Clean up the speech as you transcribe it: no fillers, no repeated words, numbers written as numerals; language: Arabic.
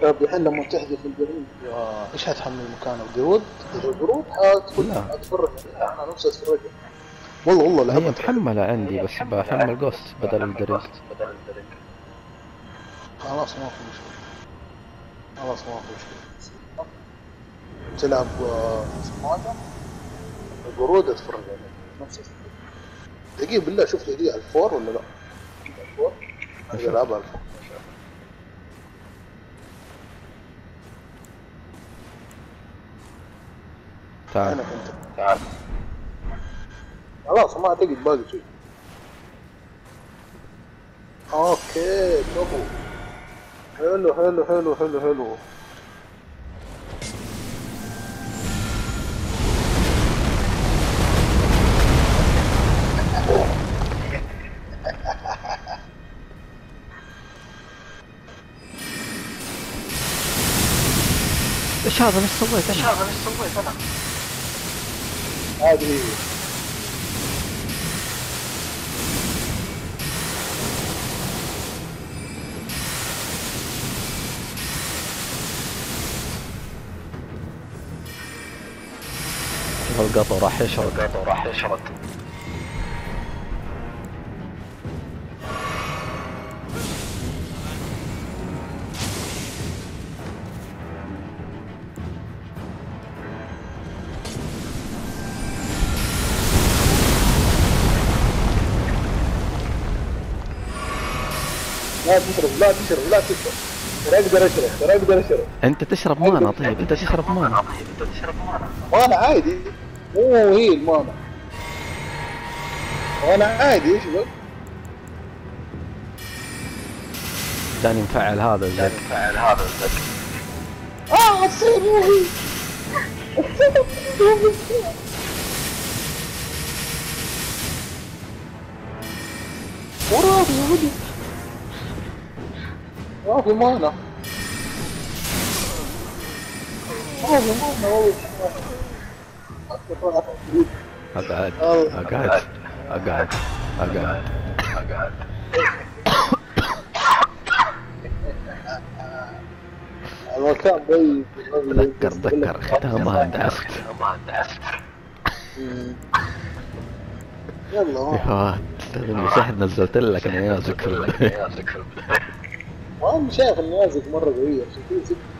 الحين لما تحذف القرود ايش حتحمل مكانه القرود؟ القرود حتفرج عليها انا نفسي اتفرج. والله هي لعبة محملة عندي بس بحمل جوست بدل الدرينج. خلاص ما في مشكلة. خلاص ما في مشكلة. تلعب اسمه هذا القرود اتفرج عليها نفس الفكرة. دقيقة بالله شوف لي على الفور ولا لا؟ الفور؟ انا العبها الفور. تعال انا كنت تعال. خلاص ما اعتقد باقي شيء. اوكي برافو. حلو حلو حلو حلو حلو. ايش هذا؟ مش سويت انا؟ هذه هي. شوف القطو راح يشرد. لا تشرب لا تشرب لا تشرب. ترى اقدر اشرب. انت تشرب مانا. طيب انت تشرب مانا. مانا عادي. مو هي المانا. وانا عادي ايش بك؟ جاني مفعل هذا الزق. تصير مو هي. وراك يا ولد. ما في مانا. والله. اقعد. المكان ضيق. تذكر ختامها اندعست. يلا يا مسحت نزلت لك نيازك في ما شايف النيازك مرة قوية عشان كذا